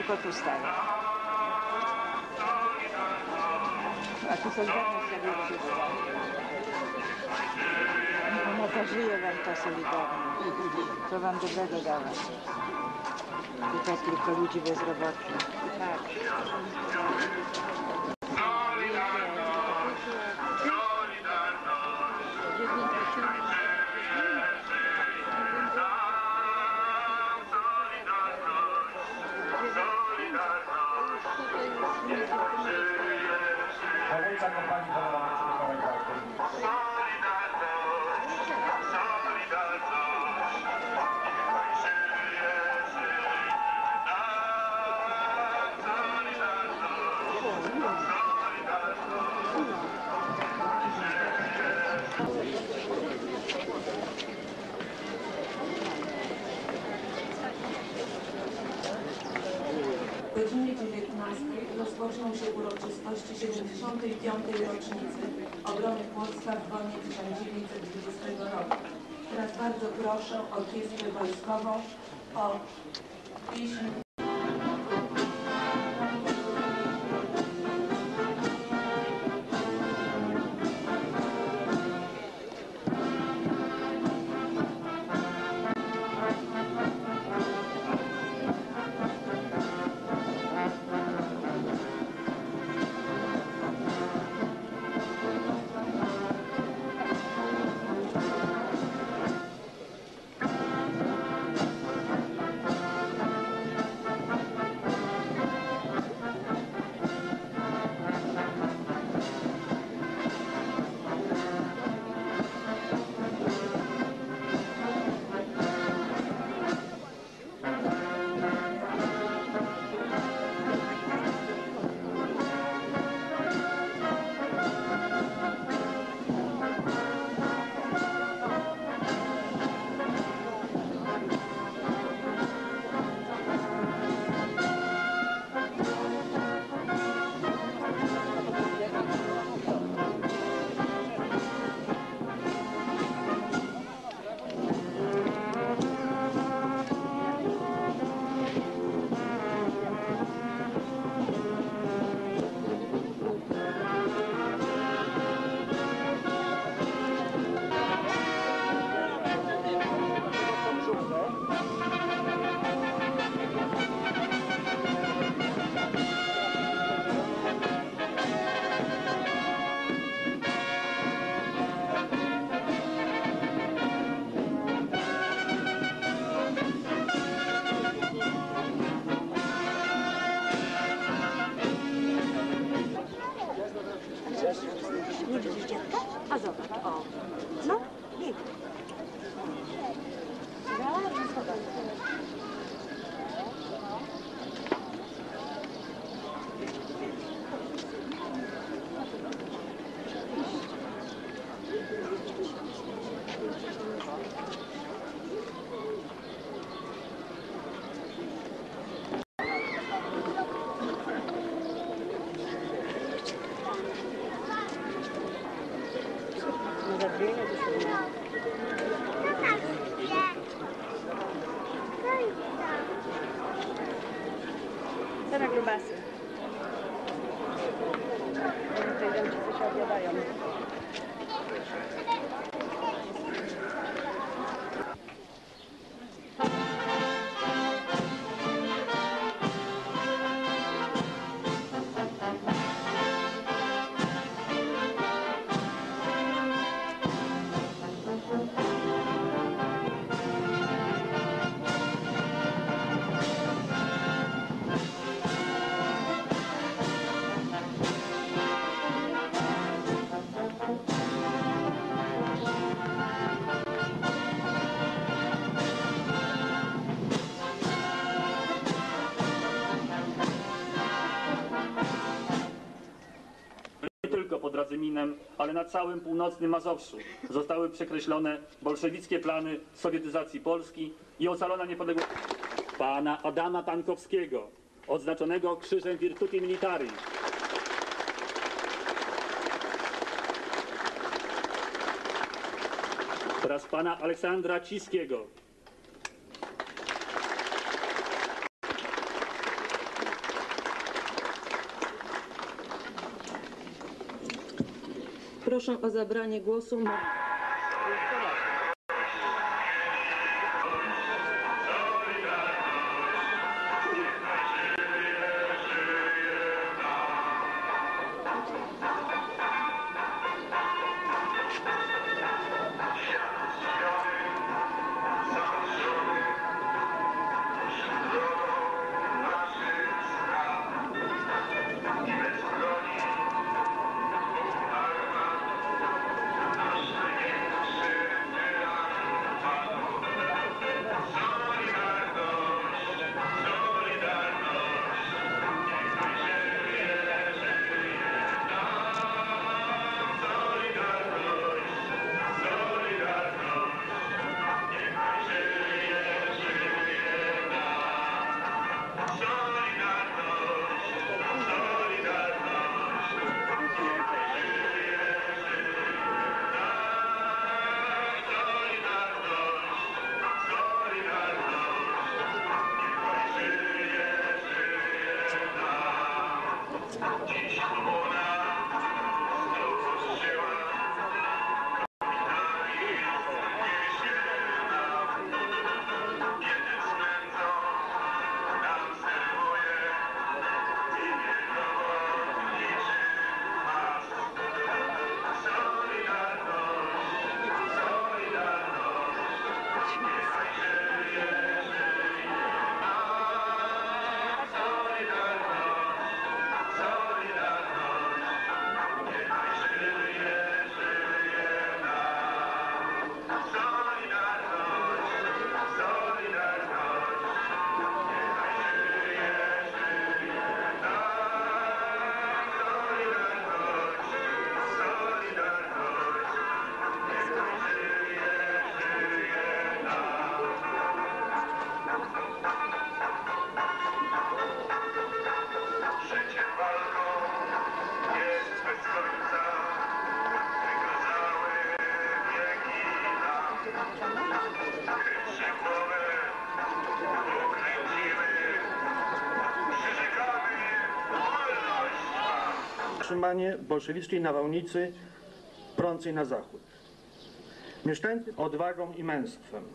tylko tu staje. A tu Solidarność sobie ona to żyje wam ta Solidarność. To wam dobrego dała. I tak tylko ludzi bezrobotnych. Tak. Dowódca kompanii parlamentarnej O godzinie 19 rozpoczną się uroczystości 75. rocznicy obrony Płocka w wojnie 1920 roku. Teraz bardzo proszę Orkiestrę Wojskową o pieśń. Nie widzisz dziadka? A zobacz, o. No, nie. Co na grubasy? Tutaj tam ci coś opowiadają. Pod Radzyminem, ale na całym północnym Mazowszu zostały przekreślone bolszewickie plany sowietyzacji Polski i ocalona niepodległość pana Adama Pankowskiego, odznaczonego Krzyżem Virtuti Militari. Oraz pana Aleksandra Ciskiego. Proszę o zabranie głosu. Utrzymanie bolszewickiej nawałnicy prącej na zachód. Mieszkańcy odwagą i męstwem.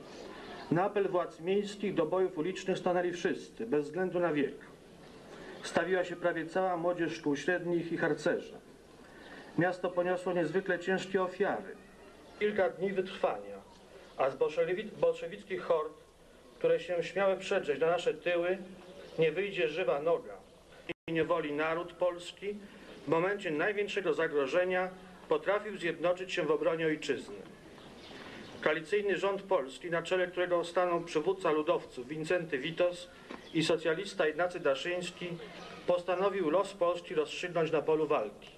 Na apel władz miejskich do bojów ulicznych stanęli wszyscy, bez względu na wiek. Stawiła się prawie cała młodzież szkół średnich i harcerze. Miasto poniosło niezwykle ciężkie ofiary. Kilka dni wytrwania, a z bolszewickich hord, które się śmiały przedrzeć na nasze tyły, nie wyjdzie żywa noga. I niewoli naród polski w momencie największego zagrożenia potrafił zjednoczyć się w obronie ojczyzny. Koalicyjny rząd polski, na czele którego stanął przywódca ludowców Wincenty Witos i socjalista Ignacy Daszyński, postanowił los Polski rozstrzygnąć na polu walki.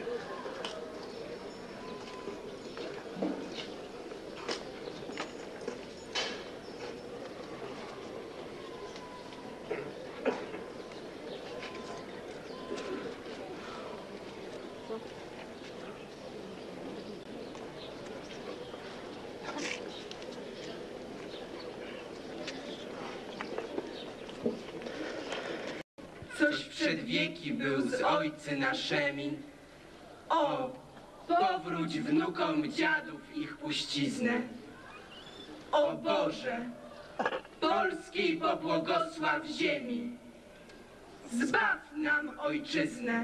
Coś przed wieki był z ojcy naszemi. O, powróć wnukom dziadów ich puściznę. O Boże, polskiej pobłogosław ziemi. Zbaw nam ojczyznę.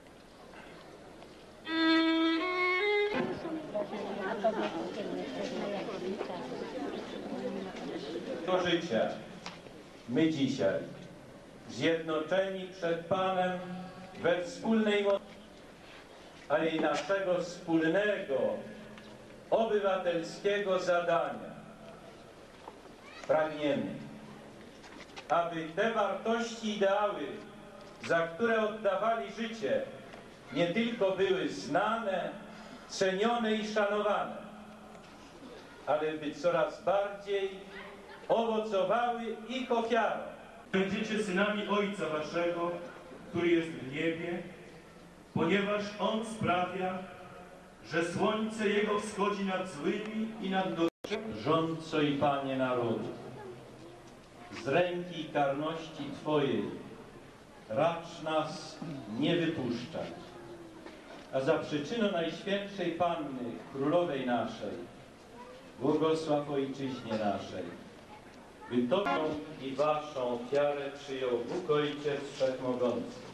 To życie, my dzisiaj, zjednoczeni przed Panem we wspólnej mocy, ale i naszego wspólnego, obywatelskiego zadania, pragniemy, aby te wartości i ideały, za które oddawali życie, nie tylko były znane, cenione i szanowane, ale by coraz bardziej owocowały ich ofiarą. Będziecie synami Ojca Waszego, który jest w niebie, ponieważ On sprawia, że słońce Jego wschodzi nad złymi i nad dobrymi. Rządco i Panie narodu, z ręki karności Twojej racz nas nie wypuszczać. a za przyczyną Najświętszej Panny, Królowej naszej, błogosław Ojczyźnie naszej, by Tobą i Waszą ofiarę przyjął Bóg Ojciec Wszechmogący.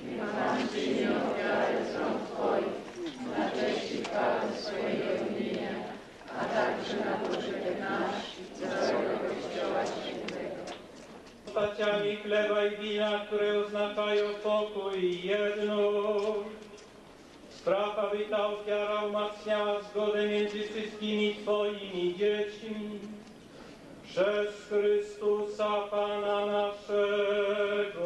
Postaciami chleba i wina, które oznaczają pokój i jedność. Spraw, aby ta ofiara umacniała zgodę między wszystkimi Twoimi dziećmi. Przez Chrystusa Pana naszego.